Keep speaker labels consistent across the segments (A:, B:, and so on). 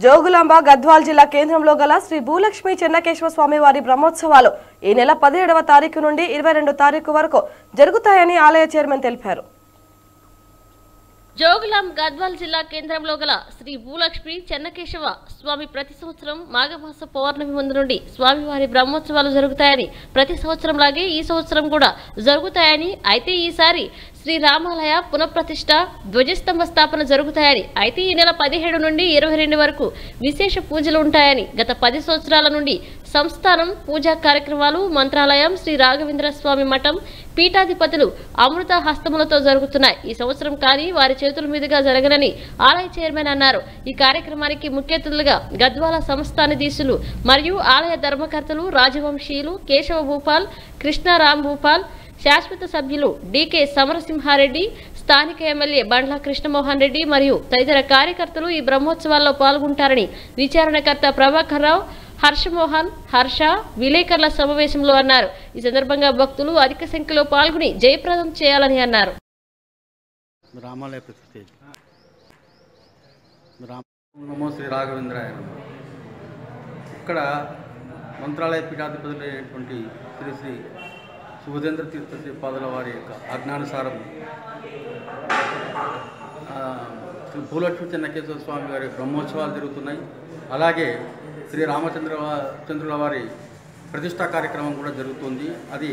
A: జోగులాంబ గద్వాల్ జిల్లా కేంద్రంలో గల శ్రీ భూలక్ష్మి చెన్నకేశవ స్వామి వారి బ్రహ్మోత్సవాలు ఈ నెల 17వ తారీఖు నుండి 22వ తారీఖు వరకు జరుగుతాయని ఆలయ చైర్మన్ తెలిపారు.
B: జోగులాం గద్వాల్ జిల్లా కేంద్రంలో గల శ్రీ భూలక్ష్మి చెన్నకేశవ స్వామి ప్రతి సంవత్సరం మాఘమాస పౌర్ణమి ముందు నుండి స్వామివారి బ్రహ్మోత్సవాలు జరుగుతాయని, ప్రతి సంవత్సరం లాగే ఈ సంవత్సరం కూడా జరుగుతాయని, అయితే ఈసారి శ్రీ రామాలయ పునఃప్రతిష్ఠ ధ్వజస్తంభ స్థాపన జరుగుతాయని, అయితే ఈ నెల 17 నుండి 22 వరకు విశేష పూజలు ఉంటాయని, గత 10 సంవత్సరాల నుండి సంస్థానం పూజా కార్యక్రమాలు మంత్రాలయం శ్రీ రాఘవేంద్ర స్వామి మఠం పీఠాధిపతులు అమృత హస్తములతో జరుగుతున్నాయి. ఈ సంవత్సరం కానీ వారి చేతుల మీదుగా జరగనని ఆలయ చైర్మన్ అన్నారు. ఈ కార్యక్రమానికి ముఖ్య అతిథులుగా గద్వాల సంస్థానాధీశులు మరియు ఆలయ ధర్మకర్తలు రాజవంశీయులు కేశవ భూపాల్, కృష్ణారాం భూపాల్, శాశ్వత సభ్యులు డికే సమరసింహారెడ్డి, స్థానిక ఎమ్మెల్యే బండ్ల కృష్ణమోహన్ రెడ్డి మరియు తదితర కార్యకర్తలు ఈ బ్రహ్మోత్సవాల్లో పాల్గొంటారని విచారణకర్త ప్రభాకర్ రావు, హర్ష విలేకరుల సమావేశంలో అన్నారు. ఈ సందర్భంగా భక్తులు అధిక సంఖ్యలో పాల్గొని జయప్రదం చేయాలని అన్నారు.
C: శ్రీ రాఘవేంద్రాయ ఇక్కడ మంత్రాలయ పీఠాధిపతులైనటువంటి శ్రీ శ్రీ సుభదేంద్ర తీర్థ శ్రీపాదుల వారి యొక్క ఆజ్ఞానుసారం శ్రీ భూలక్ష్మి చెన్నకేశవ స్వామి వారి బ్రహ్మోత్సవాలు జరుగుతున్నాయి. అలాగే శ్రీ రామచంద్రుల వారి ప్రతిష్టా కార్యక్రమం కూడా జరుగుతుంది. అది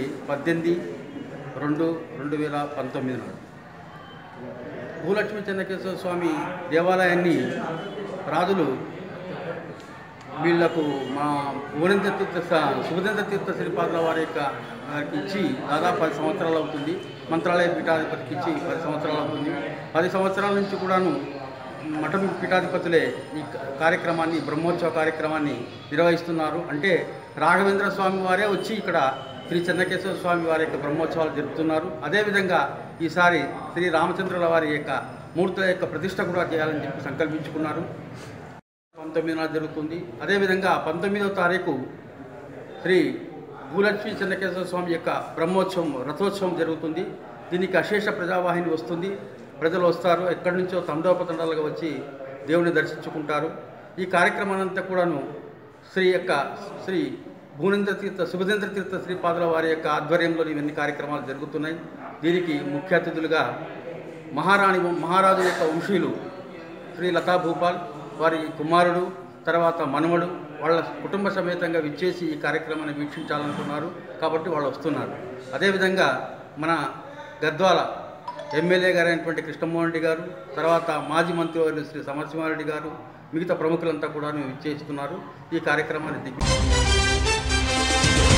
C: 18/2/2019 నాడు భూలక్ష్మి చెన్నకేశవ స్వామి దేవాలయాన్ని రాజులు వీళ్లకు మా సుభదేంద్ర తీర్థ శ్రీపాదుల వారి యొక్క ఇచ్చి దాదాపు 10 సంవత్సరాలు అవుతుంది. మంత్రాలయ పీఠాధిపతికి ఇచ్చి 10 సంవత్సరాలు అవుతుంది. 10 సంవత్సరాల నుంచి కూడాను మఠం పీఠాధిపతులే ఈ కార్యక్రమాన్ని, బ్రహ్మోత్సవ కార్యక్రమాన్ని నిర్వహిస్తున్నారు. అంటే రాఘవేంద్ర స్వామి వారే వచ్చి ఇక్కడ శ్రీ చెన్నకేశవ స్వామి వారి యొక్క బ్రహ్మోత్సవాలు జరుపుతున్నారు. అదేవిధంగా ఈసారి శ్రీ రామచంద్రుల వారి యొక్క మూర్తుల యొక్క ప్రతిష్ట కూడా చేయాలని చెప్పి సంకల్పించుకున్నారు. 19న జరుగుతుంది. అదేవిధంగా 19వ తారీఖు శ్రీ భూలక్ష్మి చెన్నకేశవ స్వామి యొక్క బ్రహ్మోత్సవం రథోత్సవం జరుగుతుంది. దీనికి అశేష ప్రజావాహిని వస్తుంది. ప్రజలు వస్తారు, ఎక్కడి నుంచో తండోపతండాలుగా వచ్చి దేవుని దర్శించుకుంటారు. ఈ కార్యక్రమానంతా కూడాను శ్రీ సుభదేంద్ర తీర్థ శ్రీపాదుల వారి యొక్క ఆధ్వర్యంలో ఇవన్నీ కార్యక్రమాలు జరుగుతున్నాయి. దీనికి ముఖ్య అతిథులుగా మహారాజు యొక్క వంశీయులు శ్రీ లతా భూపాల్, వారి కుమారుడు, తర్వాత మనవడు, వాళ్ళ కుటుంబ సమేతంగా విచ్చేసి ఈ కార్యక్రమాన్ని వీక్షించాలనుకున్నారు. కాబట్టి వాళ్ళు వస్తున్నారు. అదేవిధంగా మన గద్వాల ఎమ్మెల్యే గారైనటువంటి కృష్ణమోహన్ రెడ్డి గారు, తర్వాత మాజీ మంత్రివర్యులు శ్రీ సమరసింహారెడ్డి గారు, మిగతా ప్రముఖులంతా కూడా విచ్చేస్తున్నారు. ఈ కార్యక్రమాన్ని